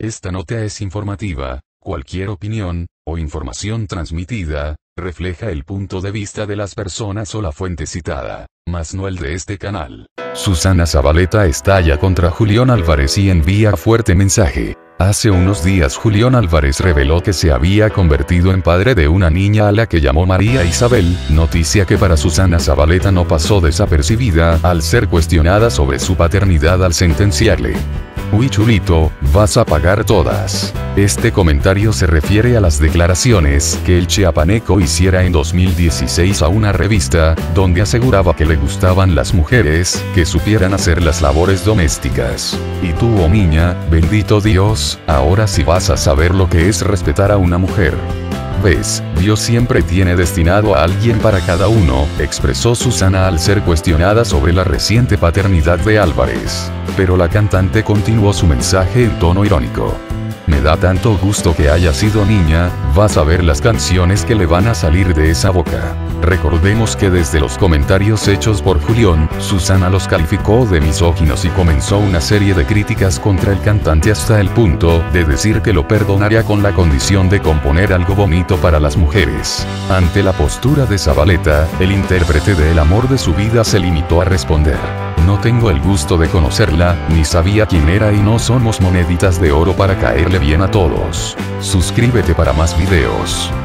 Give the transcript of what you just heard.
Esta nota es informativa. Cualquier opinión, o información transmitida, refleja el punto de vista de las personas o la fuente citada, mas no el de este canal. Susana Zabaleta estalla contra Julián Álvarez y envía fuerte mensaje. Hace unos días Julián Álvarez reveló que se había convertido en padre de una niña a la que llamó María Isabel, noticia que para Susana Zabaleta no pasó desapercibida al ser cuestionada sobre su paternidad al sentenciarle: "Uy chulito, vas a pagar todas". Este comentario se refiere a las declaraciones que el chiapaneco hiciera en 2016 a una revista, donde aseguraba que le gustaban las mujeres que supieran hacer las labores domésticas. Y tú, oh niña, bendito Dios, ahora sí vas a saber lo que es respetar a una mujer. ¿Ves? Dios siempre tiene destinado a alguien para cada uno, expresó Susana al ser cuestionada sobre la reciente paternidad de Álvarez. Pero la cantante continuó su mensaje en tono irónico: "Me da tanto gusto que haya sido niña, vas a ver las canciones que le van a salir de esa boca". Recordemos que desde los comentarios hechos por Julián, Susana los calificó de misóginos y comenzó una serie de críticas contra el cantante hasta el punto de decir que lo perdonaría con la condición de componer algo bonito para las mujeres. Ante la postura de Zabaleta, el intérprete de El amor de su vida se limitó a responder: "No tengo el gusto de conocerla, ni sabía quién era y no somos moneditas de oro para caerle bien a todos". Suscríbete para más videos.